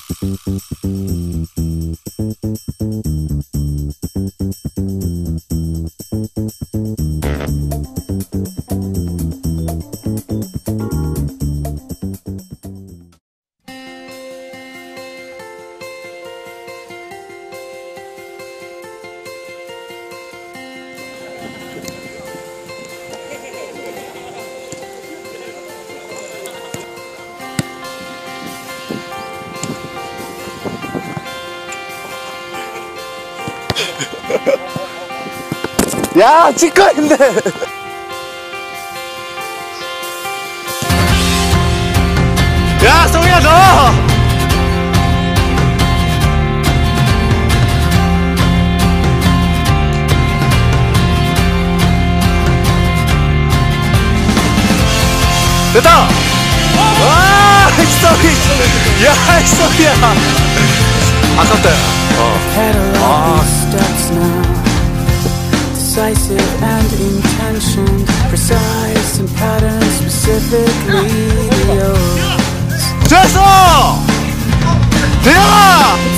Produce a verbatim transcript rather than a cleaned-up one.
야, 치과인데. 야, 송이야, 너. 됐다. 와, 송이. 야, 송이야. 아깝다. 어. 아. Decisive and intentioned, precise and pattern specifically yours. 됐어! 대영아!